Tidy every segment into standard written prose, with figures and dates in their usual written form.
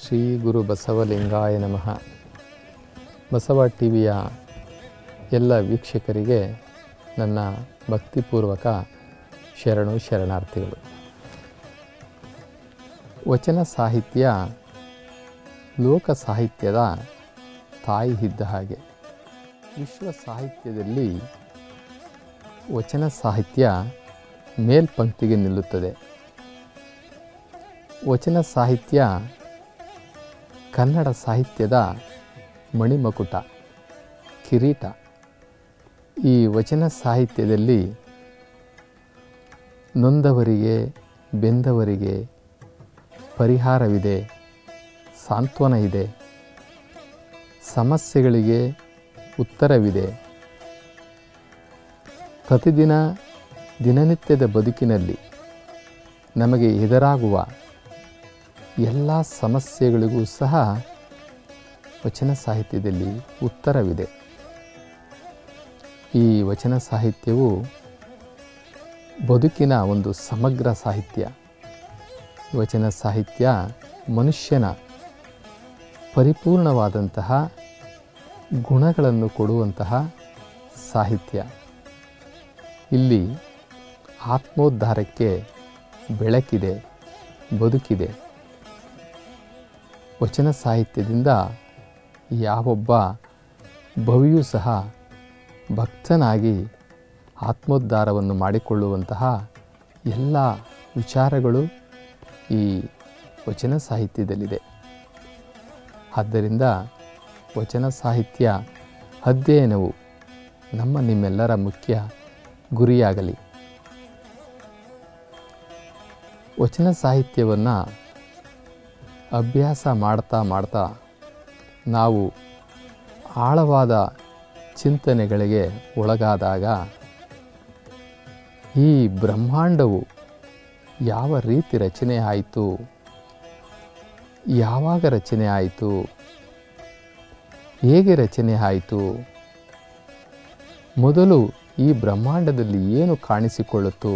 ಶ್ರೀ ಗುರು ಬಸವಲಿಂಗಾಯ ನಮಃ. ಬಸವ ಟಿವಿಯ ಎಲ್ಲ ವೀಕ್ಷಕರಿಗೆ ನನ್ನ ಭಕ್ತಿಪೂರ್ವಕ ಶರಣು ಶರಣಾರ್ಥಿಗಳು. ವಚನ ಸಾಹಿತ್ಯ ಲೋಕ ಸಾಹಿತ್ಯದ ತಾಯಿ ಇದ್ದ ಹಾಗೆ. ವಿಶ್ವ ಸಾಹಿತ್ಯದಲ್ಲಿ ವಚನ ಸಾಹಿತ್ಯ ಮೇಲ್ಪಂಕ್ತಿಗೆ ನಿಲ್ಲುತ್ತದೆ. ವಚನ ಸಾಹಿತ್ಯ ಕನ್ನಡ ಸಾಹಿತ್ಯದ ಮಣಿಮಕುಟ, ಕಿರೀಟ. ಈ ವಚನ ಸಾಹಿತ್ಯದಲ್ಲಿ ನೊಂದವರಿಗೆ ಬೆಂದವರಿಗೆ ಪರಿಹಾರವಿದೆ, ಸಾಂತ್ವನ ಇದೆ, ಸಮಸ್ಯೆಗಳಿಗೆ ಉತ್ತರವಿದೆ. ಪ್ರತಿದಿನ ದಿನನಿತ್ಯದ ಬದುಕಿನಲ್ಲಿ ನಮಗೆ ಎದುರಾಗುವ ಎಲ್ಲ ಸಮಸ್ಯೆಗಳಿಗೂ ಸಹ ವಚನ ಸಾಹಿತ್ಯದಲ್ಲಿ ಉತ್ತರವಿದೆ. ಈ ವಚನ ಸಾಹಿತ್ಯವು ಬದುಕಿನ ಒಂದು ಸಮಗ್ರ ಸಾಹಿತ್ಯ. ವಚನ ಸಾಹಿತ್ಯ ಮನುಷ್ಯನ ಪರಿಪೂರ್ಣವಾದಂತಹ ಗುಣಗಳನ್ನು ಕೊಡುವಂತಹ ಸಾಹಿತ್ಯ. ಇಲ್ಲಿ ಆತ್ಮೋದ್ಧಾರಕ್ಕೆ ಬೆಳಕಿದೆ, ಬದುಕಿದೆ. ವಚನ ಸಾಹಿತ್ಯದಿಂದ ಯಾವೊಬ್ಬ ಭವಿಯೂ ಸಹ ಭಕ್ತನಾಗಿ ಆತ್ಮೋದ್ಧಾರವನ್ನು ಮಾಡಿಕೊಳ್ಳುವಂತಹ ಎಲ್ಲ ವಿಚಾರಗಳು ಈ ವಚನ ಸಾಹಿತ್ಯದಲ್ಲಿದೆ. ಆದ್ದರಿಂದ ವಚನ ಸಾಹಿತ್ಯ ಅಧ್ಯಯನವು ನಿಮ್ಮೆಲ್ಲರ ಮುಖ್ಯ ಗುರಿಯಾಗಲಿ. ವಚನ ಸಾಹಿತ್ಯವನ್ನು ಅಭ್ಯಾಸ ಮಾಡ್ತಾ ನಾವು ಆಳವಾದ ಚಿಂತನೆಗಳಿಗೆ ಒಳಗಾದಾಗ ಈ ಬ್ರಹ್ಮಾಂಡವು ಯಾವ ರೀತಿ ರಚನೆ ಆಯಿತು, ಯಾವಾಗ ರಚನೆ ಆಯಿತು, ಹೇಗೆ ರಚನೆ ಆಯಿತು, ಮೊದಲು ಈ ಬ್ರಹ್ಮಾಂಡದಲ್ಲಿ ಏನು ಕಾಣಿಸಿಕೊಳ್ಳುತ್ತು,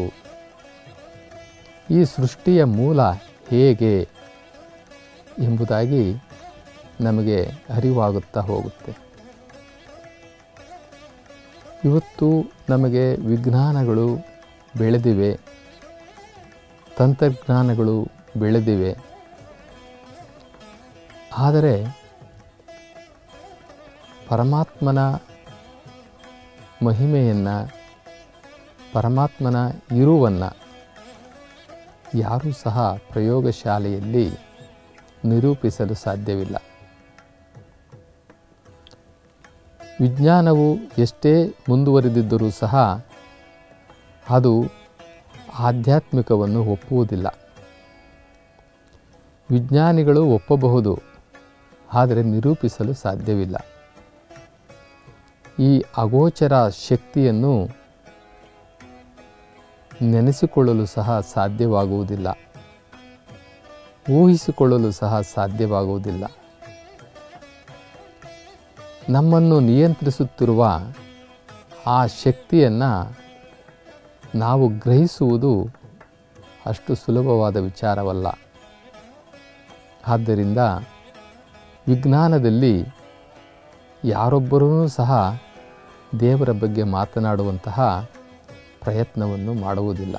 ಈ ಸೃಷ್ಟಿಯ ಮೂಲ ಹೇಗೆ ಎಂಬುದಾಗಿ ನಮಗೆ ಅರಿವಾಗುತ್ತಾ ಹೋಗುತ್ತೆ. ಇವತ್ತು ನಮಗೆ ವಿಜ್ಞಾನಗಳು ಬೆಳೆದಿವೆ, ತಂತ್ರಜ್ಞಾನಗಳು ಬೆಳೆದಿವೆ. ಆದರೆ ಪರಮಾತ್ಮನ ಮಹಿಮೆಯನ್ನು, ಪರಮಾತ್ಮನ ಇರುವನ್ನು ಯಾರೂ ಸಹ ಪ್ರಯೋಗಶಾಲೆಯಲ್ಲಿ ನಿರೂಪಿಸಲು ಸಾಧ್ಯವಿಲ್ಲ. ವಿಜ್ಞಾನವು ಎಷ್ಟೇ ಮುಂದುವರಿದಿದ್ದರೂ ಸಹ ಅದು ಆಧ್ಯಾತ್ಮಿಕವನ್ನು ಒಪ್ಪುವುದಿಲ್ಲ. ವಿಜ್ಞಾನಿಗಳು ಒಪ್ಪಬಹುದು, ಆದರೆ ನಿರೂಪಿಸಲು ಸಾಧ್ಯವಿಲ್ಲ. ಈ ಅಗೋಚರ ಶಕ್ತಿಯನ್ನು ನೆನೆಸಿಕೊಳ್ಳಲು ಸಹ ಸಾಧ್ಯವಾಗುವುದಿಲ್ಲ, ಊಹಿಸಿಕೊಳ್ಳಲು ಸಹ ಸಾಧ್ಯವಾಗುವುದಿಲ್ಲ. ನಮ್ಮನ್ನು ನಿಯಂತ್ರಿಸುತ್ತಿರುವ ಆ ಶಕ್ತಿಯನ್ನು ನಾವು ಗ್ರಹಿಸುವುದು ಅಷ್ಟು ಸುಲಭವಾದ ವಿಚಾರವಲ್ಲ. ಆದ್ದರಿಂದ ವಿಜ್ಞಾನದಲ್ಲಿ ಯಾರೊಬ್ಬರೂ ಸಹ ದೇವರ ಬಗ್ಗೆ ಮಾತನಾಡುವಂತಹ ಪ್ರಯತ್ನವನ್ನು ಮಾಡುವುದಿಲ್ಲ.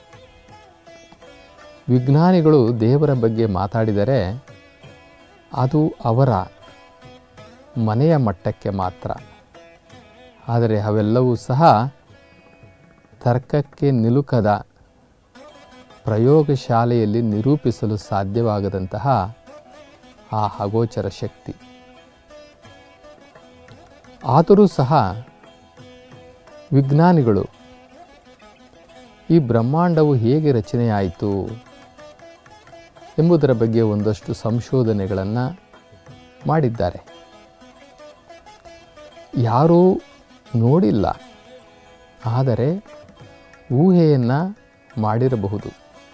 ವಿಜ್ಞಾನಿಗಳು ದೇವರ ಬಗ್ಗೆ ಮಾತಾಡಿದರೆ ಅದು ಅವರ ಮನೆಯ ಮಟ್ಟಕ್ಕೆ ಮಾತ್ರ. ಆದರೆ ಅವೆಲ್ಲವೂ ಸಹ ತರ್ಕಕ್ಕೆ ನಿಲುಕದ, ಪ್ರಯೋಗಶಾಲೆಯಲ್ಲಿ ನಿರೂಪಿಸಲು ಸಾಧ್ಯವಾಗದಂತಹ ಆ ಅಗೋಚರ ಶಕ್ತಿ. ಆದರೂ ಸಹ ವಿಜ್ಞಾನಿಗಳು ಈ ಬ್ರಹ್ಮಾಂಡವು ಹೇಗೆ ರಚನೆಯಾಯಿತು ಎಂಬುದರ ಬಗ್ಗೆ ಒಂದಷ್ಟು ಸಂಶೋಧನೆಗಳನ್ನು ಮಾಡಿದ್ದಾರೆ. ಯಾರೂ ನೋಡಿಲ್ಲ, ಆದರೆ ಊಹೆಯನ್ನು ಮಾಡಿರಬಹುದು.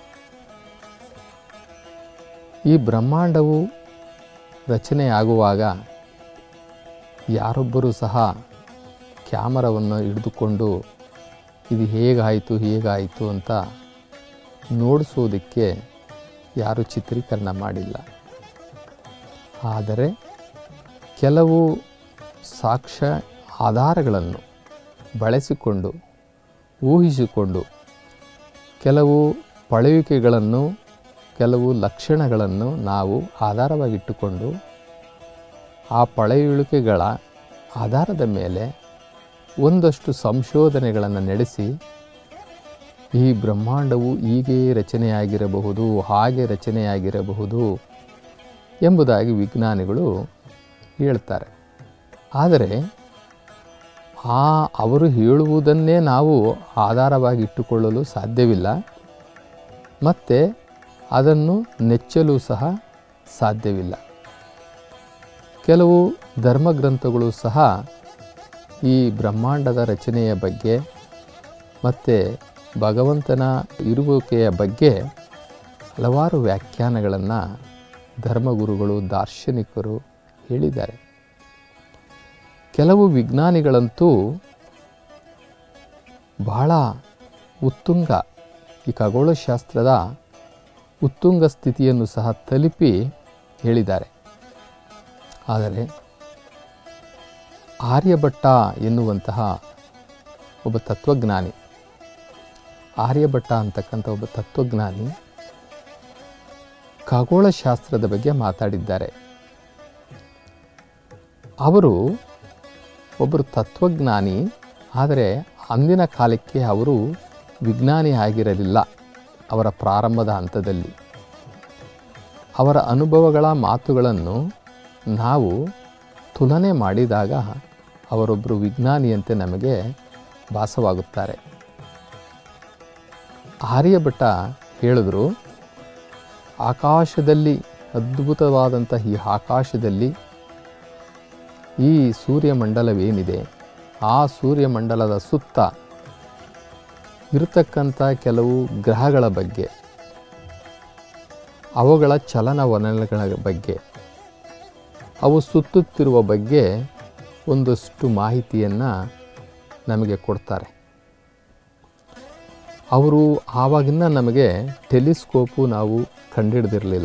ಈ ಬ್ರಹ್ಮಾಂಡವು ರಚನೆಯಾಗುವಾಗ ಯಾರೊಬ್ಬರೂ ಸಹ ಕ್ಯಾಮರಾವನ್ನು ಹಿಡಿದುಕೊಂಡು ಇದು ಹೇಗಾಯಿತು ಅಂತ ನೋಡಿಸೋದಕ್ಕೆ ಯಾರೂ ಚಿತ್ರೀಕರಣ ಮಾಡಿಲ್ಲ. ಆದರೆ ಕೆಲವು ಸಾಕ್ಷ್ಯ ಆಧಾರಗಳನ್ನು ಬಳಸಿಕೊಂಡು ಊಹಿಸಿಕೊಂಡು ಕೆಲವು ಪಳೆಯುವಿಕೆಗಳನ್ನು ಕೆಲವು ಲಕ್ಷಣಗಳನ್ನು ನಾವು ಆಧಾರವಾಗಿಟ್ಟುಕೊಂಡು ಆ ಪಳೆಯುಳಿಕೆಗಳ ಆಧಾರದ ಮೇಲೆ ಒಂದಷ್ಟು ಸಂಶೋಧನೆಗಳನ್ನು ನಡೆಸಿ ಈ ಬ್ರಹ್ಮಾಂಡವು ಹೀಗೆ ರಚನೆಯಾಗಿರಬಹುದು, ಹಾಗೆ ರಚನೆಯಾಗಿರಬಹುದು ಎಂಬುದಾಗಿ ವಿಜ್ಞಾನಿಗಳು ಹೇಳ್ತಾರೆ. ಆದರೆ ಅವರು ಹೇಳುವುದನ್ನೇ ನಾವು ಆಧಾರವಾಗಿ ಇಟ್ಟುಕೊಳ್ಳಲು ಸಾಧ್ಯವಿಲ್ಲ, ಮತ್ತು ಅದನ್ನು ನೆಚ್ಚಲು ಸಹ ಸಾಧ್ಯವಿಲ್ಲ. ಕೆಲವು ಧರ್ಮಗ್ರಂಥಗಳು ಸಹ ಈ ಬ್ರಹ್ಮಾಂಡದ ರಚನೆಯ ಬಗ್ಗೆ ಮತ್ತು ಭಗವಂತನ ಇರುವಿಕೆಯ ಬಗ್ಗೆ ಹಲವಾರು ವ್ಯಾಖ್ಯಾನಗಳನ್ನು ಧರ್ಮಗುರುಗಳು, ದಾರ್ಶನಿಕರು ಹೇಳಿದ್ದಾರೆ. ಕೆಲವು ವಿಜ್ಞಾನಿಗಳಂತೂ ಬಹಳ ಉತ್ತುಂಗ, ಈ ಖಗೋಳಶಾಸ್ತ್ರದ ಉತ್ತುಂಗ ಸ್ಥಿತಿಯನ್ನು ಸಹ ತಲುಪಿ ಹೇಳಿದ್ದಾರೆ. ಆದರೆ ಆರ್ಯಭಟ್ಟ ಎನ್ನುವಂತಹ ಒಬ್ಬ ತತ್ವಜ್ಞಾನಿ, ಆರ್ಯಭಟ್ಟ ಅಂತಕ್ಕಂಥ ಒಬ್ಬ ತತ್ವಜ್ಞಾನಿ ಖಗೋಳಶಾಸ್ತ್ರದ ಬಗ್ಗೆ ಮಾತಾಡಿದ್ದಾರೆ. ಅವರು ಒಬ್ಬರು ತತ್ವಜ್ಞಾನಿ, ಆದರೆ ಅಂದಿನ ಕಾಲಕ್ಕೆ ಅವರು ವಿಜ್ಞಾನಿ ಆಗಿರಲಿಲ್ಲ. ಅವರ ಪ್ರಾರಂಭದ ಹಂತದಲ್ಲಿ ಅವರ ಅನುಭವಗಳ ಮಾತುಗಳನ್ನು ನಾವು ತುಲನೆ ಮಾಡಿದಾಗ ಅವರೊಬ್ಬರು ವಿಜ್ಞಾನಿಯಂತೆ ನಮಗೆ ಭಾಸವಾಗುತ್ತಾರೆ. ಆರ್ಯಭಟ್ಟ ಹೇಳಿದ್ರು, ಆಕಾಶದಲ್ಲಿ ಅದ್ಭುತವಾದಂಥ ಈ ಆಕಾಶದಲ್ಲಿ ಈ ಸೂರ್ಯಮಂಡಲವೇನಿದೆ, ಆ ಸೂರ್ಯಮಂಡಲದ ಸುತ್ತ ಇರತಕ್ಕಂಥ ಕೆಲವು ಗ್ರಹಗಳ ಬಗ್ಗೆ, ಅವುಗಳ ಚಲನವಲನಗಳ ಬಗ್ಗೆ, ಅವು ಸುತ್ತುತ್ತಿರುವ ಬಗ್ಗೆ ಒಂದಷ್ಟು ಮಾಹಿತಿಯನ್ನು ನಮಗೆ ಕೊಡ್ತಾರೆ. ಅವರು ಆವಾಗಿನ ನಮಗೆ ಟೆಲಿಸ್ಕೋಪು ನಾವು ಕಂಡುಹಿಡಿದಿರಲಿಲ್ಲ.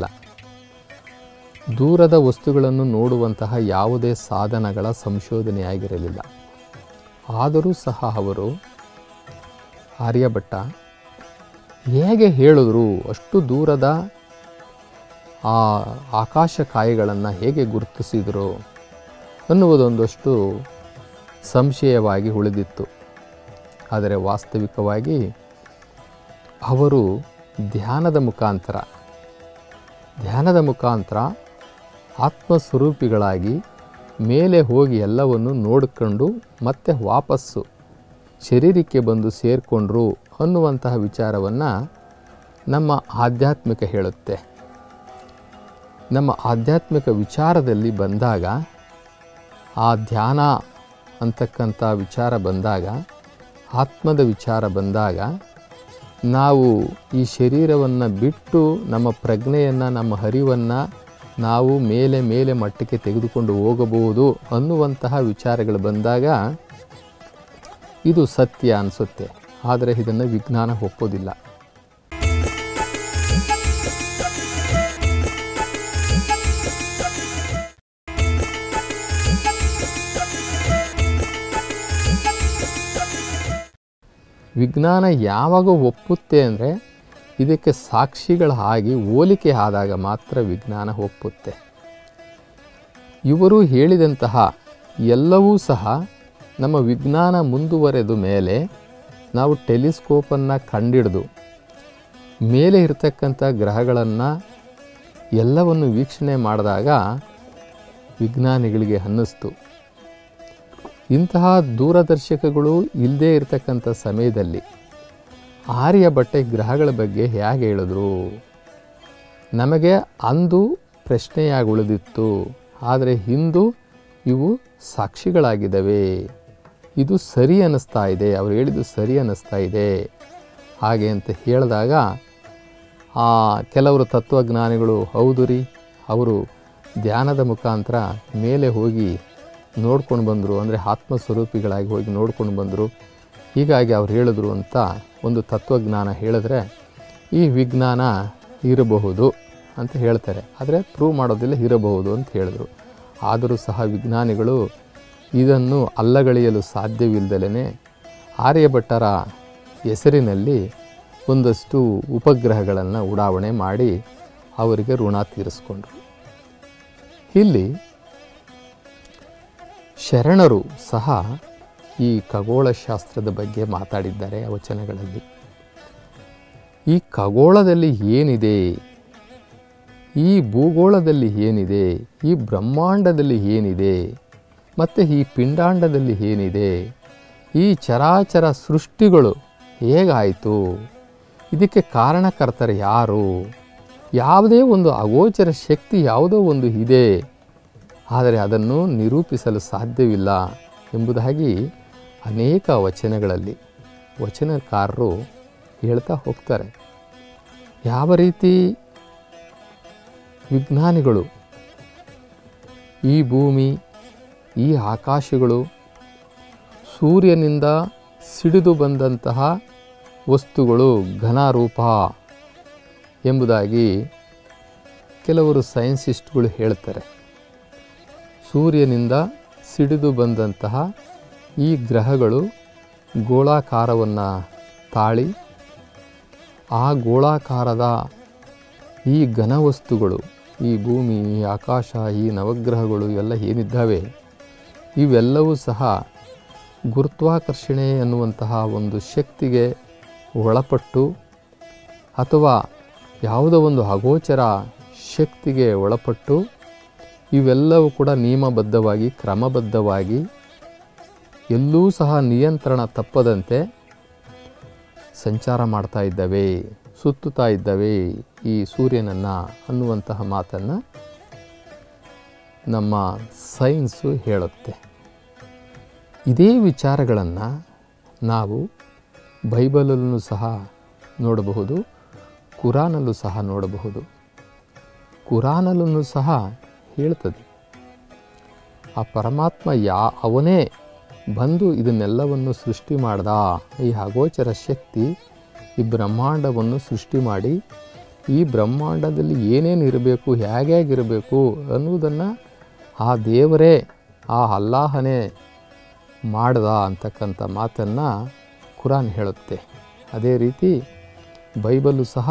ದೂರದ ವಸ್ತುಗಳನ್ನು ನೋಡುವಂತಹ ಯಾವುದೇ ಸಾಧನಗಳ ಸಂಶೋಧನೆಯಾಗಿರಲಿಲ್ಲ. ಆದರೂ ಸಹ ಅವರು ಆರ್ಯಭಟ್ಟ ಹೇಗೆ ಹೇಳಿದ್ರು, ಅಷ್ಟು ದೂರದ ಆ ಆಕಾಶಕಾಯಗಳನ್ನು ಹೇಗೆ ಗುರುತಿಸಿದರು ಅನ್ನುವುದೊಂದಷ್ಟು ಸಂಶಯವಾಗಿ ಉಳಿದಿತ್ತು. ಆದರೆ ವಾಸ್ತವಿಕವಾಗಿ ಅವರು ಧ್ಯಾನದ ಮುಖಾಂತರ ಆತ್ಮಸ್ವರೂಪಿಗಳಾಗಿ ಮೇಲೆ ಹೋಗಿ ಎಲ್ಲವನ್ನು ನೋಡಿಕೊಂಡು ಮತ್ತೆ ವಾಪಸ್ಸು ಶರೀರಕ್ಕೆ ಬಂದು ಸೇರಿಕೊಂಡ್ರು ಅನ್ನುವಂತಹ ವಿಚಾರವನ್ನು ನಮ್ಮ ಆಧ್ಯಾತ್ಮಿಕ ಹೇಳುತ್ತೆ. ನಮ್ಮ ಆಧ್ಯಾತ್ಮಿಕ ವಿಚಾರದಲ್ಲಿ ಬಂದಾಗ, ಆ ಧ್ಯಾನ ಅಂತಕ್ಕಂಥ ವಿಚಾರ ಬಂದಾಗ, ಆತ್ಮದ ವಿಚಾರ ಬಂದಾಗ, ನಾವು ಈ ಶರೀರವನ್ನು ಬಿಟ್ಟು ನಮ್ಮ ಪ್ರಜ್ಞೆಯನ್ನು, ನಮ್ಮ ಅರಿವನ್ನು ನಾವು ಮೇಲೆ ಮೇಲೆ ಮಟ್ಟಕ್ಕೆ ತೆಗೆದುಕೊಂಡು ಹೋಗಬಹುದು ಅನ್ನುವಂತಹ ವಿಚಾರಗಳು ಬಂದಾಗ ಇದು ಸತ್ಯ ಅನಿಸುತ್ತೆ. ಆದರೆ ಇದನ್ನು ವಿಜ್ಞಾನ ಒಪ್ಪೋದಿಲ್ಲ. ವಿಜ್ಞಾನ ಯಾವಾಗ ಒಪ್ಪುತ್ತೆ ಅಂದರೆ ಇದಕ್ಕೆ ಸಾಕ್ಷಿಗಳಾಗಿ ಹೋಲಿಕೆ ಆದಾಗ ಮಾತ್ರ ವಿಜ್ಞಾನ ಒಪ್ಪುತ್ತೆ. ಇವರು ಹೇಳಿದಂತಹ ಎಲ್ಲವೂ ಸಹ ನಮ್ಮ ವಿಜ್ಞಾನ ಮುಂದುವರೆದ ಮೇಲೆ ನಾವು ಟೆಲಿಸ್ಕೋಪನ್ನು ಕಂಡಿಡಿದು ಮೇಲೆ ಇರತಕ್ಕಂಥ ಗ್ರಹಗಳನ್ನು ಎಲ್ಲವನ್ನು ವೀಕ್ಷಣೆ ಮಾಡಿದಾಗ ವಿಜ್ಞಾನಿಗಳಿಗೆ ಅನ್ನಿಸ್ತು, ಇಂತಹ ದೂರದರ್ಶಕಗಳು ಇಲ್ಲದೇ ಇರತಕ್ಕಂಥ ಸಮಯದಲ್ಲಿ ಆರ್ಯಭಟ್ಟ ಗ್ರಹಗಳ ಬಗ್ಗೆ ಹೇಗೆ ಹೇಳಿದ್ರು, ನಮಗೆ ಅಂದು ಪ್ರಶ್ನೆಯಾಗಿ ಉಳಿದಿತ್ತು. ಆದರೆ ಇಂದು ಇವು ಸಾಕ್ಷಿಗಳಾಗಿದ್ದಾವೆ, ಇದು ಸರಿ ಅನ್ನಿಸ್ತಾ ಇದೆ, ಅವರು ಹೇಳಿದ್ದು ಸರಿ ಅನ್ನಿಸ್ತಾ ಇದೆ ಹಾಗೆ ಅಂತ ಹೇಳಿದಾಗ ಕೆಲವರು ತತ್ವಜ್ಞಾನಿಗಳು, ಹೌದು ರೀ, ಅವರು ಧ್ಯಾನದ ಮುಖಾಂತರ ಮೇಲೆ ಹೋಗಿ ನೋಡ್ಕೊಂಡು ಬಂದರು, ಅಂದರೆ ಆತ್ಮಸ್ವರೂಪಿಗಳಾಗಿ ಹೋಗಿ ನೋಡ್ಕೊಂಡು ಬಂದರು, ಹೀಗಾಗಿ ಅವ್ರು ಹೇಳಿದ್ರು ಅಂತ ಒಂದು ತತ್ವಜ್ಞಾನ ಹೇಳಿದ್ರೆ ಈ ವಿಜ್ಞಾನ ಇರಬಹುದು ಅಂತ ಹೇಳ್ತಾರೆ, ಆದರೆ ಪ್ರೂವ್ ಮಾಡೋದಿಲ್ಲ, ಇರಬಹುದು ಅಂತ ಹೇಳಿದ್ರು. ಆದರೂ ಸಹ ವಿಜ್ಞಾನಿಗಳು ಇದನ್ನು ಅಲ್ಲಗಳೆಯಲು ಸಾಧ್ಯವಿಲ್ಲದಲೇ ಆರ್ಯಭಟ್ಟರ ಹೆಸರಿನಲ್ಲಿ ಒಂದಷ್ಟು ಉಪಗ್ರಹಗಳನ್ನು ಉಡಾವಣೆ ಮಾಡಿ ಅವರಿಗೆ ಋಣ ತೀರಿಸ್ಕೊಂಡ್ರು. ಇಲ್ಲಿ ಶರಣರು ಸಹ ಈ ಖಗೋಳಶಾಸ್ತ್ರದ ಬಗ್ಗೆ ಮಾತಾಡಿದ್ದಾರೆ ಆ ವಚನಗಳಲ್ಲಿ. ಈ ಖಗೋಳದಲ್ಲಿ ಏನಿದೆ, ಈ ಭೂಗೋಳದಲ್ಲಿ ಏನಿದೆ, ಈ ಬ್ರಹ್ಮಾಂಡದಲ್ಲಿ ಏನಿದೆ, ಮತ್ತು ಈ ಪಿಂಡಾಂಡದಲ್ಲಿ ಏನಿದೆ, ಈ ಚರಾಚರ ಸೃಷ್ಟಿಗಳು ಹೇಗಾಯಿತು, ಇದಕ್ಕೆ ಕಾರಣಕರ್ತರು ಯಾರು, ಯಾವುದೇ ಒಂದು ಅಗೋಚರ ಶಕ್ತಿ ಯಾವುದೋ ಒಂದು ಇದೆ, ಆದರೆ ಅದನ್ನು ನಿರೂಪಿಸಲು ಸಾಧ್ಯವಿಲ್ಲ ಎಂಬುದಾಗಿ ಅನೇಕ ವಚನಗಳಲ್ಲಿ ವಚನಕಾರರು ಹೇಳ್ತಾ ಹೋಗ್ತಾರೆ. ಯಾವ ರೀತಿ ವಿಜ್ಞಾನಿಗಳು ಈ ಭೂಮಿ, ಈ ಆಕಾಶಗಳು, ಸೂರ್ಯನಿಂದ ಸಿಡಿದು ಬಂದಂತಹ ವಸ್ತುಗಳು ಘನರೂಪ ಎಂಬುದಾಗಿ ಕೆಲವರು ಸೈನ್ಸಿಸ್ಟ್ಗಳು ಹೇಳ್ತಾರೆ. ಸೂರ್ಯನಿಂದ ಸಿಡಿದು ಬಂದಂತಹ ಈ ಗ್ರಹಗಳು ಗೋಳಾಕಾರವನ್ನು ತಾಳಿ, ಆ ಗೋಳಾಕಾರದ ಈ ಘನವಸ್ತುಗಳು, ಈ ಭೂಮಿ, ಈ ಆಕಾಶ, ಈ ನವಗ್ರಹಗಳು ಇವೆಲ್ಲ ಏನಿದ್ದಾವೆ, ಇವೆಲ್ಲವೂ ಸಹ ಗುರುತ್ವಾಕರ್ಷಣೆ ಅನ್ನುವಂತಹ ಒಂದು ಶಕ್ತಿಗೆ ಒಳಪಟ್ಟು ಅಥವಾ ಯಾವುದೋ ಒಂದು ಅಗೋಚರ ಶಕ್ತಿಗೆ ಒಳಪಟ್ಟು ಇವೆಲ್ಲವೂ ಕೂಡ ನಿಯಮಬದ್ಧವಾಗಿ, ಕ್ರಮಬದ್ಧವಾಗಿ, ಎಲ್ಲೂ ಸಹ ನಿಯಂತ್ರಣ ತಪ್ಪದಂತೆ ಸಂಚಾರ ಮಾಡ್ತಾ ಇದ್ದಾವೆ, ಸುತ್ತುತ್ತಾ ಇದ್ದಾವೆ ಈ ಸೂರ್ಯನನ್ನು ಅನ್ನುವಂತಹ ಮಾತನ್ನು ನಮ್ಮ ಸೈನ್ಸು ಹೇಳುತ್ತೆ. ಇದೇ ವಿಚಾರಗಳನ್ನು ನಾವು ಬೈಬಲಲ್ಲೂ ಸಹ ನೋಡಬಹುದು, ಕುರಾನಲ್ಲೂ ಸಹ ನೋಡಬಹುದು. ಕುರಾನಲ್ಲೂ ಸಹ ಹೇಳ್ತದೆ, ಆ ಪರಮಾತ್ಮ ಅವನೇ ಬಂದು ಇದನ್ನೆಲ್ಲವನ್ನು ಸೃಷ್ಟಿ ಮಾಡ್ದ. ಈ ಅಗೋಚರ ಶಕ್ತಿ ಈ ಬ್ರಹ್ಮಾಂಡವನ್ನು ಸೃಷ್ಟಿ ಮಾಡಿ ಈ ಬ್ರಹ್ಮಾಂಡದಲ್ಲಿ ಏನೇನು ಇರಬೇಕು, ಹೇಗಿರಬೇಕು ಅನ್ನುವುದನ್ನು ಆ ದೇವರೇ, ಆ ಅಲ್ಲಾಹನೇ ಮಾಡ್ದ ಅಂತಕ್ಕಂಥ ಮಾತನ್ನು ಕುರಾನ್ ಹೇಳುತ್ತೆ. ಅದೇ ರೀತಿ ಬೈಬಲು ಸಹ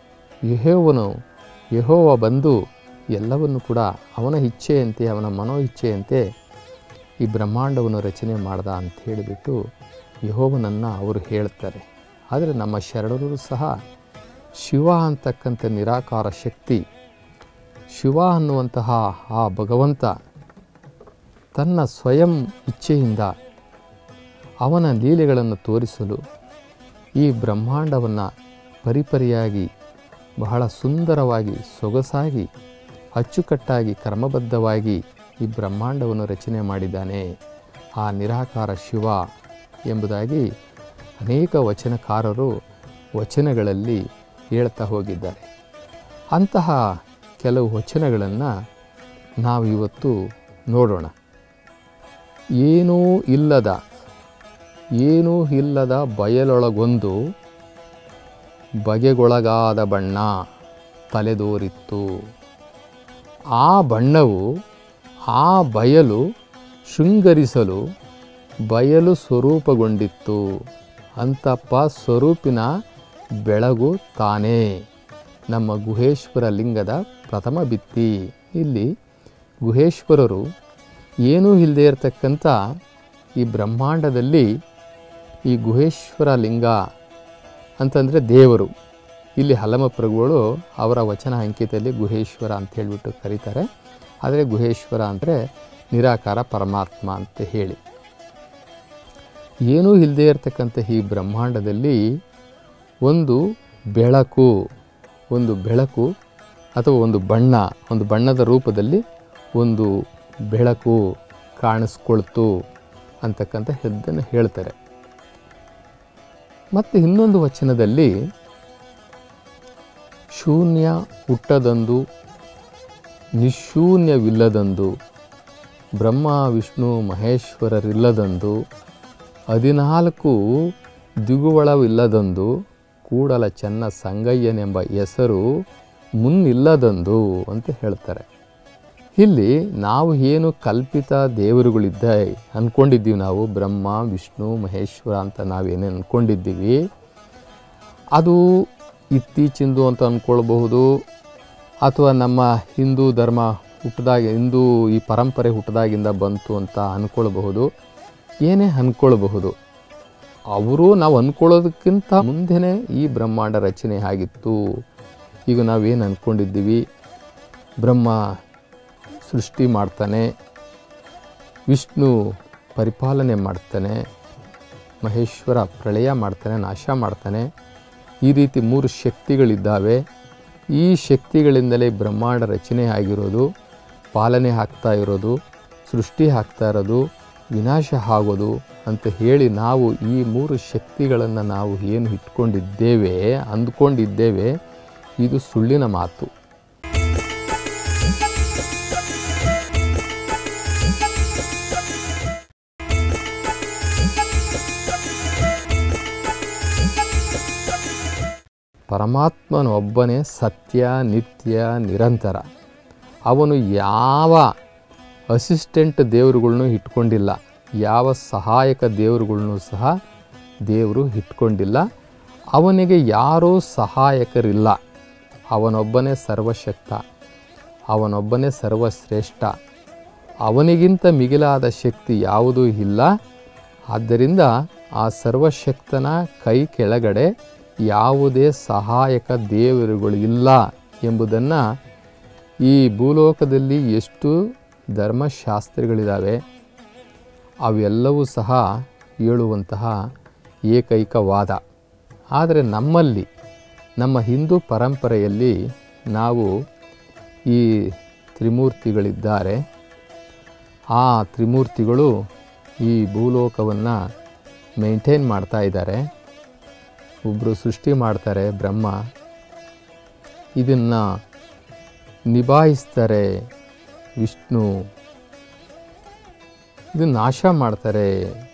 ಯೆಹೋವ ಬಂದು ಎಲ್ಲವನ್ನು ಕೂಡ ಅವನ ಇಚ್ಛೆಯಂತೆ, ಅವನ ಮನೋ ಇಚ್ಛೆಯಂತೆ ಈ ಬ್ರಹ್ಮಾಂಡವನ್ನು ರಚನೆ ಮಾಡ್ದ ಅಂತ ಹೇಳಿಬಿಟ್ಟು ಯೆಹೋವನನ್ನು ಅವರು ಹೇಳ್ತಾರೆ. ಆದರೆ ನಮ್ಮ ಶರಣರು ಸಹ ಶಿವ ಅಂತಕ್ಕಂಥ ನಿರಾಕಾರ ಶಕ್ತಿ, ಶಿವ ಅನ್ನುವಂತಹ ಆ ಭಗವಂತ ತನ್ನ ಸ್ವಯಂ ಇಚ್ಛೆಯಿಂದ ಅವನ ಲೀಲೆಗಳನ್ನು ತೋರಿಸಲು ಈ ಬ್ರಹ್ಮಾಂಡವನ್ನು ಪರಿಪರಿಯಾಗಿ, ಬಹಳ ಸುಂದರವಾಗಿ, ಸೊಗಸಾಗಿ, ಅಚ್ಚುಕಟ್ಟಾಗಿ, ಕ್ರಮಬದ್ಧವಾಗಿ ಈ ಬ್ರಹ್ಮಾಂಡವನ್ನು ರಚನೆ ಮಾಡಿದ್ದಾನೆ ಆ ನಿರಾಕಾರ ಶಿವ ಎಂಬುದಾಗಿ ಅನೇಕ ವಚನಕಾರರು ವಚನಗಳಲ್ಲಿ ಹೇಳ್ತಾ ಹೋಗಿದ್ದಾರೆ. ಅಂತಹ ಕೆಲವು ವಚನಗಳನ್ನು ನಾವು ಇವತ್ತು ನೋಡೋಣ. ಏನೂ ಇಲ್ಲದ ಬಯಲೊಳಗೊಂದು ಬಗೆಗೊಳಗಾದ ಬಣ್ಣ ತಲೆದೋರಿತ್ತು. ಆ ಬಣ್ಣವು ಆ ಬಯಲು ಶೃಂಗರಿಸಲು ಬಯಲು ಸ್ವರೂಪಗೊಂಡಿತ್ತು. ಅಂತಪ್ಪ ಸ್ವರೂಪಿನ ಬೆಳಗು ತಾನೇ ನಮ್ಮ ಗುಹೇಶ್ವರ ಲಿಂಗದ ಪ್ರಥಮ ಭಿತ್ತಿ. ಇಲ್ಲಿ ಗುಹೇಶ್ವರರು ಏನೂ ಇಲ್ಲದೆ ಇರತಕ್ಕಂಥ ಈ ಬ್ರಹ್ಮಾಂಡದಲ್ಲಿ ಈ ಗುಹೇಶ್ವರ ಲಿಂಗ ಅಂತಂದರೆ ದೇವರು. ಇಲ್ಲಿ ಹಲಮಪ್ರಭುಗಳು ಅವರ ವಚನ ಅಂಕಿತದಲ್ಲಿ ಗುಹೇಶ್ವರ ಅಂತ ಹೇಳಿಬಿಟ್ಟು ಕರೀತಾರೆ. ಆದರೆ ಗುಹೇಶ್ವರ ಅಂದರೆ ನಿರಾಕಾರ ಪರಮಾತ್ಮ ಅಂತ ಹೇಳಿ. ಏನೂ ಇಲ್ಲದೆ ಇರತಕ್ಕಂಥ ಈ ಬ್ರಹ್ಮಾಂಡದಲ್ಲಿ ಒಂದು ಬೆಳಕು ಅಥವಾ ಒಂದು ಬಣ್ಣದ ರೂಪದಲ್ಲಿ ಒಂದು ಬೆಳಕು ಕಾಣಿಸ್ಕೊಳ್ತು ಅಂತಕ್ಕಂಥ ಹೆದ್ದನ್ನು ಹೇಳ್ತಾರೆ. ಮತ್ತು ಇನ್ನೊಂದು ವಚನದಲ್ಲಿ ಶೂನ್ಯ ಹುಟ್ಟದಂದು, ನಿಶೂನ್ಯವಿಲ್ಲದಂದು, ಬ್ರಹ್ಮ ವಿಷ್ಣು ಮಹೇಶ್ವರರಿಲ್ಲದಂದು, 14 ದಿಗುವಳವಿಲ್ಲದಂದು, ಕೂಡಲ ಚೆನ್ನ ಸಂಗಯ್ಯನೆಂಬ ಹೆಸರು ಮುನ್ನಿಲ್ಲದಂದು ಅಂತ ಹೇಳ್ತಾರೆ. ಇಲ್ಲಿ ನಾವು ಏನು ಕಲ್ಪಿತ ದೇವರುಗಳಿದ್ದ ಅಂದ್ಕೊಂಡಿದ್ದೀವಿ, ನಾವು ಬ್ರಹ್ಮ ವಿಷ್ಣು ಮಹೇಶ್ವರ ಅಂತ ನಾವೇನೇ ಅಂದ್ಕೊಂಡಿದ್ದೀವಿ, ಅದು ಇತ್ತೀಚಿಂದು ಅಂತ ಅಂದ್ಕೊಳ್ಬಹುದು, ಅಥವಾ ನಮ್ಮ ಹಿಂದೂ ಧರ್ಮ ಹಿಂದೂ ಈ ಪರಂಪರೆ ಹುಟ್ಟಿದಾಗಿಂದ ಬಂತು ಅಂತ ಅಂದ್ಕೊಳ್ಬಹುದು, ಏನೇ ಅಂದ್ಕೊಳ್ಬಹುದು. ಅವರು ನಾವು ಅಂದ್ಕೊಳ್ಳೋದಕ್ಕಿಂತ ಮುಂದೆನೇ ಈ ಬ್ರಹ್ಮಾಂಡ ರಚನೆ ಆಗಿತ್ತು. ಈಗ ನಾವೇನು ಅಂದ್ಕೊಂಡಿದ್ದೀವಿ, ಬ್ರಹ್ಮ ಸೃಷ್ಟಿ ಮಾಡ್ತಾನೆ, ವಿಷ್ಣು ಪರಿಪಾಲನೆ ಮಾಡ್ತಾನೆ, ಮಹೇಶ್ವರ ಪ್ರಳಯ ಮಾಡ್ತಾನೆ, ನಾಶ ಮಾಡ್ತಾನೆ, ಈ ರೀತಿ 3 ಶಕ್ತಿಗಳಿದ್ದಾವೆ. ಈ ಶಕ್ತಿಗಳಿಂದಲೇ ಬ್ರಹ್ಮಾಂಡ ರಚನೆ ಆಗಿರೋದು, ಪಾಲನೆ ಆಗ್ತಾ ಇರೋದು, ಸೃಷ್ಟಿ ಆಗ್ತಾ ಇರೋದು, ವಿನಾಶ ಆಗೋದು ಅಂತ ಹೇಳಿ ನಾವು ಈ 3 ಶಕ್ತಿಗಳನ್ನು ನಾವು ಏನು ಇಟ್ಕೊಂಡಿದ್ದೇವೆ, ಅಂದ್ಕೊಂಡಿದ್ದೇವೆ, ಇದು ಸುಳ್ಳಿನ ಮಾತು. ಪರಮಾತ್ಮನೊಬ್ಬನೇ ಸತ್ಯ, ನಿತ್ಯ, ನಿರಂತರ. ಅವನು ಯಾವ ಅಸಿಸ್ಟೆಂಟ್ ದೇವರುಗಳನ್ನೂ ಇಟ್ಕೊಂಡಿಲ್ಲ, ಯಾವ ಸಹಾಯಕ ದೇವರುಗಳನ್ನೂ ಸಹ ದೇವರು ಇಟ್ಕೊಂಡಿಲ್ಲ. ಅವನಿಗೆ ಯಾರೂ ಸಹಾಯಕರಿಲ್ಲ. ಅವನೊಬ್ಬನೇ ಸರ್ವಶಕ್ತ, ಅವನೊಬ್ಬನೇ ಸರ್ವಶ್ರೇಷ್ಠ. ಅವನಿಗಿಂತ ಮಿಗಿಲಾದ ಶಕ್ತಿ ಯಾವುದೂ ಇಲ್ಲ. ಆದ್ದರಿಂದ ಆ ಸರ್ವಶಕ್ತನ ಕೈ ಕೆಳಗಡೆ ಯಾವುದೇ ಸಹಾಯಕ ದೇವರುಗಳು ಇಲ್ಲ ಎಂಬುದನ್ನು ಈ ಭೂಲೋಕದಲ್ಲಿ ಎಷ್ಟು ಧರ್ಮಶಾಸ್ತ್ರಗಳಿದ್ದಾವೆ ಅವೆಲ್ಲವೂ ಸಹ ಹೇಳುವಂತಹ ಏಕೈಕ ವಾದ. ಆದರೆ ನಮ್ಮಲ್ಲಿ, ನಮ್ಮ ಹಿಂದೂ ಪರಂಪರೆಯಲ್ಲಿ ನಾವು ಈ ತ್ರಿಮೂರ್ತಿಗಳಿದ್ದಾರೆ. ಆ ತ್ರಿಮೂರ್ತಿಗಳು ಈ ಭೂಲೋಕವನ್ನು ಮೇಂಟೈನ್ ಮಾಡ್ತಾ ಇದ್ದಾರೆ. ಒಬ್ಬರು ಸೃಷ್ಟಿ ಮಾಡ್ತಾರೆ ಬ್ರಹ್ಮ, ಇದನ್ನು ನಿಭಾಯಿಸ್ತಾರೆ ವಿಷ್ಣು, ಇದನ್ನು ನಾಶ ಮಾಡ್ತಾರೆ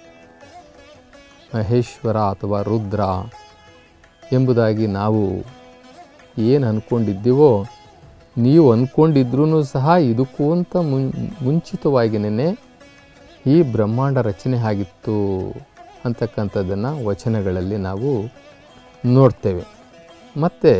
ಮಹೇಶ್ವರ ಅಥವಾ ರುದ್ರ ಎಂಬುದಾಗಿ ನಾವು ಏನು ಅಂದ್ಕೊಂಡಿದ್ದೀವೋ, ನೀವು ಅಂದ್ಕೊಂಡಿದ್ರೂ ಸಹ ಇದಕ್ಕೂ ಅಂತ ಮುಂಚಿತವಾಗಿಯೇ ಈ ಬ್ರಹ್ಮಾಂಡ ರಚನೆ ಆಗಿತ್ತು ಅಂತಕ್ಕಂಥದ್ದನ್ನು ವಚನಗಳಲ್ಲಿ ನಾವು ನೋಡ್ತೇವೆ. ಮತ್ತು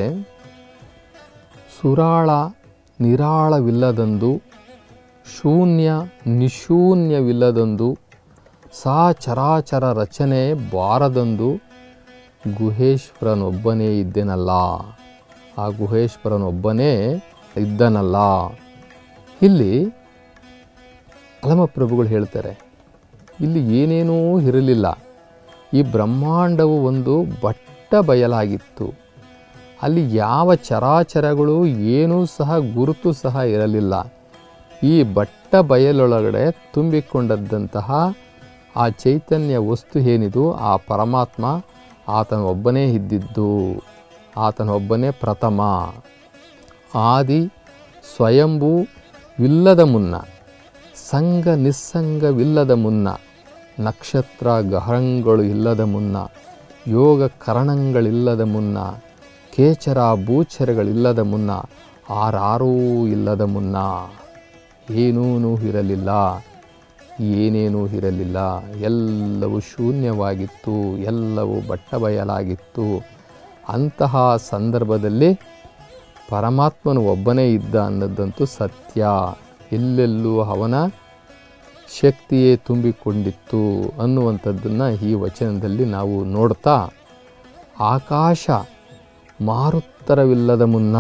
ಸುರಾಳ ನಿರಾಳವಿಲ್ಲದಂದು, ಶೂನ್ಯ ನಿಶೂನ್ಯವಿಲ್ಲದಂದು, ಸಾ ಚರಾಚರ ರಚನೆ ಬಾರದಂದು ಗುಹೇಶ್ವರನೊಬ್ಬನೇ ಇದ್ದನಲ್ಲ. ಆ ಗುಹೇಶ್ವರನೊಬ್ಬನೇ ಇದ್ದನಲ್ಲ. ಇಲ್ಲಿ ಅಲಮಪ್ರಭುಗಳು ಹೇಳ್ತಾರೆ, ಇಲ್ಲಿ ಏನೇನೂ ಇರಲಿಲ್ಲ. ಈ ಬ್ರಹ್ಮಾಂಡವು ಒಂದು ಬಟ್ಟ ಬಯಲಾಗಿತ್ತು. ಅಲ್ಲಿ ಯಾವ ಚರಾಚರಗಳು ಏನೂ ಸಹ ಗುರುತು ಸಹ ಇರಲಿಲ್ಲ. ಈ ಬಟ್ಟ ಬಯಲೊಳಗಡೆ ತುಂಬಿಕೊಂಡದ್ದಂತಹ ಆ ಚೈತನ್ಯ ವಸ್ತು ಏನಿದು, ಆ ಪರಮಾತ್ಮ ಆತನೊಬ್ಬನೇ ಇದ್ದಿದ್ದು, ಆತನೊಬ್ಬನೇ ಪ್ರಥಮ, ಆದಿ ಸ್ವಯಂಭೂವಿಲ್ಲದ ಮುನ್ನ, ಸಂಗ ನಿಸ್ಸಂಗವಿಲ್ಲದ ಮುನ್ನ, ನಕ್ಷತ್ರ ಗಹನಗಳು ಇಲ್ಲದ ಮುನ್ನ, ಯೋಗ ಕರಣಗಳಿಲ್ಲದ ಮುನ್ನ, ಕೇಚರ ಭೂಚರಗಳಿಲ್ಲದ ಮುನ್ನ, ಆರಾರೂ ಇಲ್ಲದ ಮುನ್ನ ಏನೂ ಇರಲಿಲ್ಲ, ಏನೇನೂ ಇರಲಿಲ್ಲ. ಎಲ್ಲವೂ ಶೂನ್ಯವಾಗಿತ್ತು, ಎಲ್ಲವೂ ಬಟ್ಟಬಯಲಾಗಿತ್ತು. ಅಂತಹ ಸಂದರ್ಭದಲ್ಲಿ ಪರಮಾತ್ಮನು ಒಬ್ಬನೇ ಇದ್ದ ಅನ್ನೋದಂತೂ ಸತ್ಯ. ಎಲ್ಲೆಲ್ಲೂ ಅವನ ಶಕ್ತಿಯೇ ತುಂಬಿಕೊಂಡಿತ್ತು ಅನ್ನುವಂಥದ್ದನ್ನು ಈ ವಚನದಲ್ಲಿ ನಾವು ನೋಡ್ತಾ, ಆಕಾಶ ಮಾರುತ್ತರವಿಲ್ಲದ ಮುನ್ನ,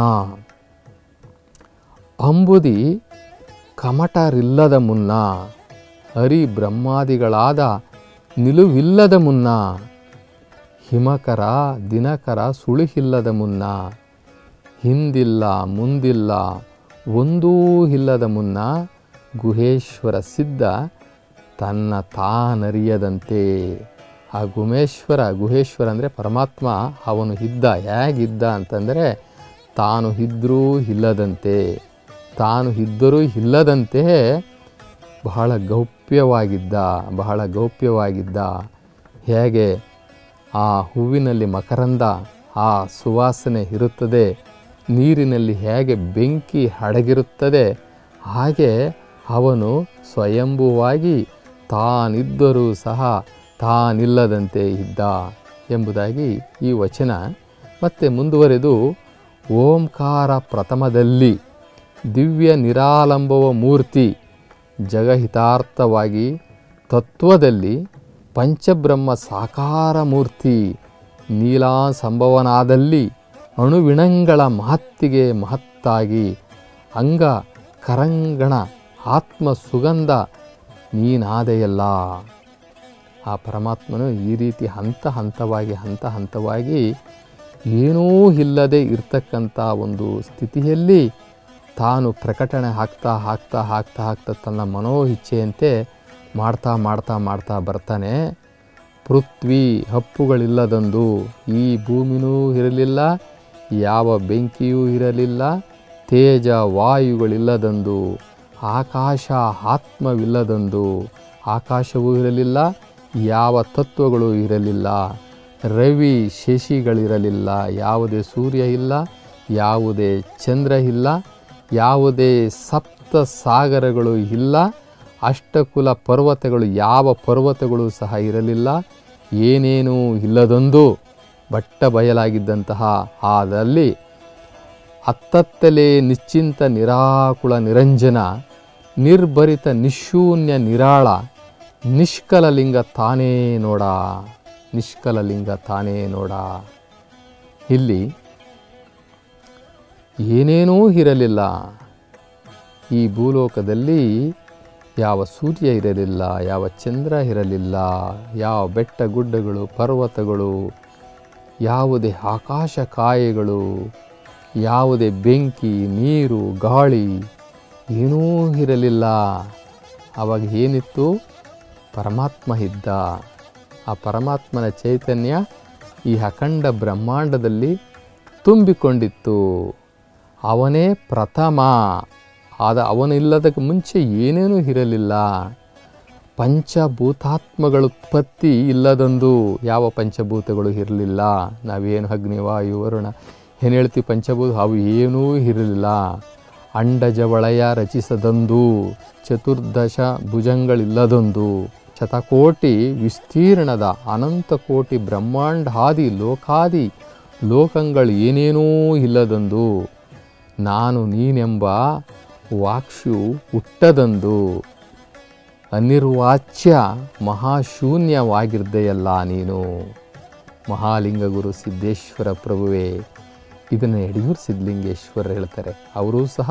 ಅಂಬುದಿ ಕಮಟರಿಲ್ಲದ ಮುನ್ನ, ಹರಿ ಬ್ರಹ್ಮಾದಿಗಳಾದ ನಿಲುವಿಲ್ಲದ ಮುನ್ನ, ಹಿಮಕರ ದಿನಕರ ಸುಳಿಹಿಲ್ಲದ ಮುನ್ನ, ಹಿಂದಿಲ್ಲ ಮುಂದಿಲ್ಲ ಒಂದೂ ಇಲ್ಲದ ಮುನ್ನ, ಗುಹೇಶ್ವರ ಸಿದ್ಧ ತನ್ನ ತಾನರಿಯದಂತೆ. ಆ ಗುಹೇಶ್ವರ ಅಂದರೆ ಪರಮಾತ್ಮ, ಅವನು ಇದ್ದ. ಹೇಗಿದ್ದ ಅಂತಂದರೆ, ತಾನು ಇದ್ದರೂ ಇಲ್ಲದಂತೆ, ತಾನು ಇದ್ದರೂ ಇಲ್ಲದಂತೆ ಬಹಳ ಗೌಪ್ಯವಾಗಿದ್ದ. ಹೇಗೆ ಆ ಹೂವಿನಲ್ಲಿ ಮಕರಂದ, ಆ ಸುವಾಸನೆ ಇರುತ್ತದೆ, ನೀರಿನಲ್ಲಿ ಹೇಗೆ ಬೆಂಕಿ ಅಡಗಿರುತ್ತದೆ ಹಾಗೆ ಅವನು ಸ್ವಯಂಭುವಾಗಿ ತಾನಿದ್ದರೂ ಸಹ ತಾನಿಲ್ಲದಂತೆ ಇದ್ದ ಎಂಬುದಾಗಿ ಈ ವಚನ. ಮತ್ತೆ ಮುಂದುವರೆದು ಓಂಕಾರ ಪ್ರಥಮದಲ್ಲಿ ದಿವ್ಯ ನಿರಾಲಂಬವ ಮೂರ್ತಿ ಜಗಹಿತಾರ್ಥವಾಗಿ ತತ್ವದಲ್ಲಿ ಪಂಚಬ್ರಹ್ಮ ಸಾಕಾರ ಮೂರ್ತಿ ನೀಲಾಸಂಭವನಾದಲ್ಲಿ ಅಣುವಿಣಂಗಳ ಮಹತ್ತಿಗೆ ಮಹತ್ತಾಗಿ ಅಂಗ ಕರಂಗಣ ಆತ್ಮ ಸುಗಂಧ ನೀನಾದೆಯಲ್ಲ. ಆ ಪರಮಾತ್ಮನು ಈ ರೀತಿ ಹಂತ ಹಂತವಾಗಿ ಏನೂ ಇಲ್ಲದೆ ಇರ್ತಕ್ಕಂಥ ಒಂದು ಸ್ಥಿತಿಯಲ್ಲಿ ತಾನು ಪ್ರಕಟಣೆ ಆಗ್ತಾ ತನ್ನ ಮನೋಇಚ್ಛೆಯಂತೆ ಮಾಡ್ತಾ ಬರ್ತಾನೆ. ಪೃಥ್ವಿ ಹಪ್ಪುಗಳಿಲ್ಲದಂದು ಈ ಭೂಮಿನೂ ಇರಲಿಲ್ಲ, ಯಾವ ಬೆಂಕಿಯೂ ಇರಲಿಲ್ಲ, ತೇಜ ವಾಯುಗಳಿಲ್ಲದಂದು ಆಕಾಶ ಆತ್ಮವಿಲ್ಲದಂದು ಆಕಾಶವೂ ಇರಲಿಲ್ಲ, ಯಾವ ತತ್ವಗಳು ಇರಲಿಲ್ಲ, ರವಿ ಶಶಿಗಳಿರಲಿಲ್ಲ, ಯಾವುದೇ ಸೂರ್ಯ ಇಲ್ಲ, ಯಾವುದೇ ಚಂದ್ರ ಇಲ್ಲ, ಯಾವುದೇ ಸಪ್ತ ಸಾಗರಗಳು ಇಲ್ಲ, ಅಷ್ಟಕುಲ ಪರ್ವತಗಳು ಯಾವ ಪರ್ವತಗಳು ಸಹ ಇರಲಿಲ್ಲ, ಏನೇನೂ ಇಲ್ಲದೊಂದು ಬಟ್ಟ ಬಯಲಾಗಿದ್ದಂತಹ ಆದಲ್ಲಿ ಅತ್ತತ್ತಲೇ ನಿಶ್ಚಿಂತ ನಿರಾಕುಳ ನಿರಂಜನ ನಿರ್ಭರಿತ ನಿಶೂನ್ಯ ನಿರಾಳ ನಿಷ್ಕಲಲಿಂಗ ತಾನೇ ನೋಡ, ನಿಷ್ಕಲಲಿಂಗ ತಾನೇ ನೋಡ. ಇಲ್ಲಿ ಏನೇನೂ ಇರಲಿಲ್ಲ. ಈ ಭೂಲೋಕದಲ್ಲಿ ಯಾವ ಸೂರ್ಯ ಇರಲಿಲ್ಲ, ಯಾವ ಚಂದ್ರ ಇರಲಿಲ್ಲ, ಯಾವ ಬೆಟ್ಟ ಗುಡ್ಡಗಳು ಪರ್ವತಗಳು, ಯಾವುದೇ ಆಕಾಶ ಕಾಯಗಳು, ಯಾವುದೇ ಬೆಂಕಿ ನೀರು ಗಾಳಿ ಏನೂ ಇರಲಿಲ್ಲ. ಆವಾಗ ಏನಿತ್ತು? ಪರಮಾತ್ಮ ಇದ್ದ. ಆ ಪರಮಾತ್ಮನ ಚೈತನ್ಯ ಈ ಅಖಂಡ ಬ್ರಹ್ಮಾಂಡದಲ್ಲಿ ತುಂಬಿಕೊಂಡಿತ್ತು. ಅವನೇ ಪ್ರಥಮ. ಅವನಿಲ್ಲದಕ್ಕೆ ಮುಂಚೆ ಏನೇನೂ ಇರಲಿಲ್ಲ. ಪಂಚಭೂತಾತ್ಮಗಳ ಉತ್ಪತ್ತಿ ಇಲ್ಲದೊಂದು ಯಾವ ಪಂಚಭೂತಗಳು ಇರಲಿಲ್ಲ. ನಾವೇನು ಅಗ್ನಿ ವಾಯು ವರುಣ ಏನು ಹೇಳ್ತೀವಿ ಪಂಚಭೂತ, ಅವು ಏನೂ ಇರಲಿಲ್ಲ. ಅಂಡಜವಳಯ ರಚಿಸದಂದು ಚತುರ್ದಶ ಭುಜಗಳಿಲ್ಲದೊಂದು ಶತಕೋಟಿ ವಿಸ್ತೀರ್ಣದ ಅನಂತ ಕೋಟಿ ಬ್ರಹ್ಮಾಂಡಾದಿ ಲೋಕಾದಿ ಲೋಕಗಳು ಏನೇನೂ ಇಲ್ಲದೊಂದು ನಾನು ನೀನೆಂಬ ವಾಕ್ಷು ಹುಟ್ಟದಂದು ಅನಿರ್ವಾಚ್ಯ ಮಹಾಶೂನ್ಯವಾಗಿರ್ದೆಯಲ್ಲ ನೀನು. ಮಹಾಲಿಂಗ ಗುರು ಸಿದ್ದೇಶ್ವರ ಪ್ರಭುವೇ. ಇದನ್ನು ಯಡಿಯೂರು ಸಿದ್ಧಲಿಂಗೇಶ್ವರ ಹೇಳ್ತಾರೆ. ಅವರೂ ಸಹ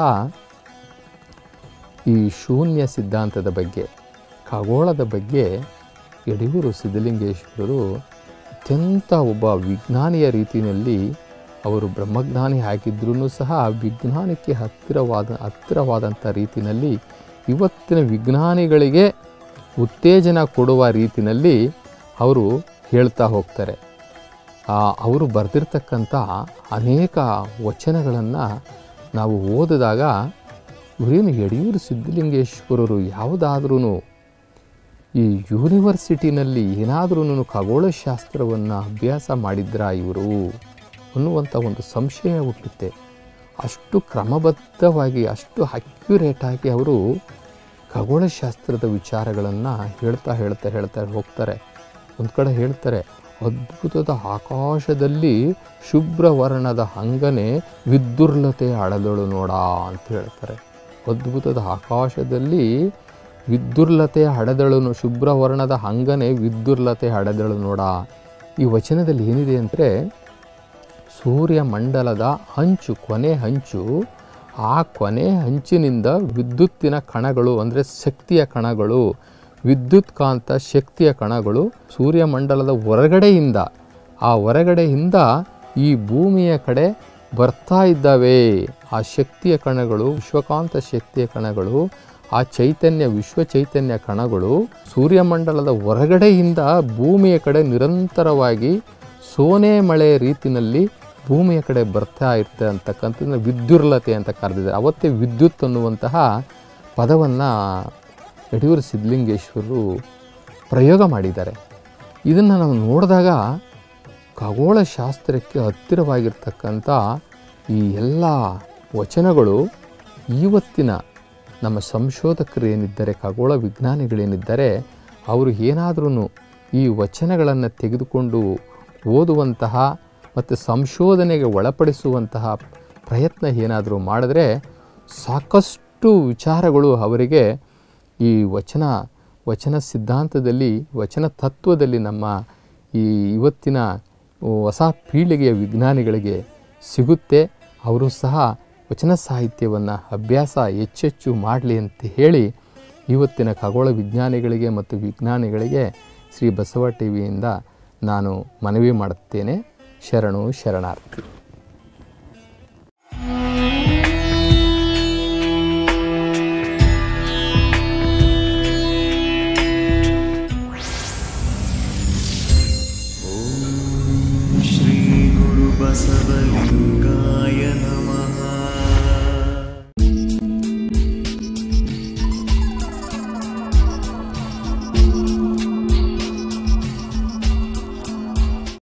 ಈ ಶೂನ್ಯ ಸಿದ್ಧಾಂತದ ಬಗ್ಗೆ ಖಗೋಳದ ಬಗ್ಗೆ ಯಡಿಯೂರು ಸಿದ್ಧಲಿಂಗೇಶ್ವರರು ಅತ್ಯಂತ ಒಬ್ಬ ವಿಜ್ಞಾನಿಯ ರೀತಿಯಲ್ಲಿ ಅವರು ಬ್ರಹ್ಮಜ್ಞಾನಿ ಆಗಿದ್ರೂ ಸಹ ವಿಜ್ಞಾನಕ್ಕೆ ಹತ್ತಿರವಾದಂಥ ರೀತಿಯಲ್ಲಿ ಇವತ್ತಿನ ವಿಜ್ಞಾನಿಗಳಿಗೆ ಉತ್ತೇಜನ ಕೊಡುವ ರೀತಿಯಲ್ಲಿ ಅವರು ಹೇಳ್ತಾ ಹೋಗ್ತಾರೆ. ಅವರು ಬರೆದಿರ್ತಕ್ಕಂಥ ಅನೇಕ ವಚನಗಳನ್ನು ನಾವು ಓದಿದಾಗ ಇವರೇನು ಯಡಿಯೂರು ಸಿದ್ಧಲಿಂಗೇಶ್ವರರು ಯಾವುದಾದ್ರೂ ಈ ಯೂನಿವರ್ಸಿಟಿನಲ್ಲಿ ಏನಾದ್ರೂ ಖಗೋಳಶಾಸ್ತ್ರವನ್ನು ಅಭ್ಯಾಸ ಮಾಡಿದ್ರಾ ಇವರು ಅನ್ನುವಂಥ ಒಂದು ಸಂಶಯ ಹುಟ್ಟುತ್ತೆ. ಅಷ್ಟು ಕ್ರಮಬದ್ಧವಾಗಿ ಅಷ್ಟು ಅಕ್ಯುರೇಟಾಗಿ ಅವರು ಖಗೋಳಶಾಸ್ತ್ರದ ವಿಚಾರಗಳನ್ನು ಹೇಳ್ತಾ ಹೋಗ್ತಾರೆ. ಒಂದು ಕಡೆ ಹೇಳ್ತಾರೆ, ಅದ್ಭುತದ ಆಕಾಶದಲ್ಲಿ ಶುಭ್ರವರ್ಣದ ಹಂಗನೆ ವಿದ್ಯುರ್ಲತೆ ಅಡದಳು ನೋಡ ಅಂತ ಹೇಳ್ತಾರೆ. ಅದ್ಭುತದ ಆಕಾಶದಲ್ಲಿ ವಿದ್ಯುರ್ಲತೆ ಹಡೆದಳು, ಶುಭ್ರವರ್ಣದ ಹಂಗನೆ ವಿದ್ಯುರ್ಲತೆ ಹಡೆದಳು ನೋಡ. ಈ ವಚನದಲ್ಲಿ ಏನಿದೆ ಅಂದರೆ, ಸೂರ್ಯಮಂಡಲದ ಹಂಚು, ಕೊನೆ ಹಂಚು, ಆ ಕೊನೆ ಹಂಚಿನಿಂದ ವಿದ್ಯುತ್ತಿನ ಕಣಗಳು ಅಂದರೆ ಶಕ್ತಿಯ ಕಣಗಳು, ವಿದ್ಯುತ್ ಕಾಂತ ಶಕ್ತಿಯ ಕಣಗಳು ಸೂರ್ಯಮಂಡಲದ ಹೊರಗಡೆಯಿಂದ ಈ ಭೂಮಿಯ ಕಡೆ ಬರ್ತಾ ಇದ್ದಾವೆ. ಆ ಶಕ್ತಿಯ ಕಣಗಳು, ವಿಶ್ವಕಾಂತ ಶಕ್ತಿಯ ಕಣಗಳು, ಆ ಚೈತನ್ಯ ವಿಶ್ವ ಚೈತನ್ಯ ಕಣಗಳು ಸೂರ್ಯಮಂಡಲದ ಹೊರಗಡೆಯಿಂದ ಭೂಮಿಯ ಕಡೆ ನಿರಂತರವಾಗಿ ಸೋನೆ ಮಳೆ ರೀತಿಯಲ್ಲಿ ಭೂಮಿಯ ಕಡೆ ಬರ್ತಾ ಇರುತ್ತೆ ಅಂತಕ್ಕಂಥದ್ದನ್ನ ವಿದ್ಯುರ್ಲತೆ ಅಂತ ಕರೆದಿದ್ದಾರೆ. ಅವತ್ತೇ ವಿದ್ಯುತ್ ಅನ್ನುವಂತಹ ಪದವನ್ನು ಯಡಿಯೂರು ಸಿದ್ಧಲಿಂಗೇಶ್ವರರು ಪ್ರಯೋಗ ಮಾಡಿದ್ದಾರೆ. ಇದನ್ನು ನಾವು ನೋಡಿದಾಗ ಖಗೋಳಶಾಸ್ತ್ರಕ್ಕೆ ಹತ್ತಿರವಾಗಿರ್ತಕ್ಕಂಥ ಈ ಎಲ್ಲ ವಚನಗಳು ಇವತ್ತಿನ ನಮ್ಮ ಸಂಶೋಧಕರು ಏನಿದ್ದಾರೆ, ಖಗೋಳ ವಿಜ್ಞಾನಿಗಳೇನಿದ್ದಾರೆ, ಅವರು ಏನಾದ್ರೂ ಈ ವಚನಗಳನ್ನು ತೆಗೆದುಕೊಂಡು ಓದುವಂತಹ ಮತ್ತು ಸಂಶೋಧನೆಗೆ ಒಳಪಡಿಸುವಂತಹ ಪ್ರಯತ್ನ ಏನಾದರೂ ಮಾಡಿದ್ರೆ ಸಾಕಷ್ಟು ವಿಚಾರಗಳು ಅವರಿಗೆ ಈ ವಚನ ಸಿದ್ಧಾಂತದಲ್ಲಿ, ವಚನ ತತ್ವದಲ್ಲಿ ನಮ್ಮ ಈ ಇವತ್ತಿನ ಹೊಸ ಪೀಳಿಗೆಯ ವಿಜ್ಞಾನಿಗಳಿಗೆ ಸಿಗುತ್ತೆ. ಅವರು ಸಹ ವಚನ ಸಾಹಿತ್ಯವನ್ನು ಅಭ್ಯಾಸ ಹೆಚ್ಚೆಚ್ಚು ಮಾಡಲಿ ಅಂತ ಹೇಳಿ ಇವತ್ತಿನ ಖಗೋಳ ವಿಜ್ಞಾನಿಗಳಿಗೆ ಮತ್ತು ವಿಜ್ಞಾನಿಗಳಿಗೆ ಶ್ರೀ ಬಸವ ಟಿವಿಯಿಂದ ನಾನು ಮನವಿ ಮಾಡುತ್ತೇನೆ. ಶರಣು ಶರಣಾರ್ಥಿ. ಶ್ರೀ ಗುರು ಬಸವಲಿಂಗಾಯ ನಮಃ.